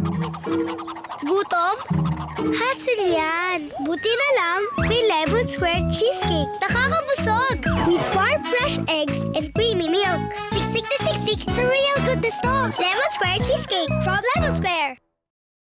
Gutom? Hassle yan. Buti na lang, may lemon square cheesecake. Nakakabusog! With farm fresh eggs and creamy milk. Siksik na siksik sa real good na lemon square cheesecake from Lemon Square.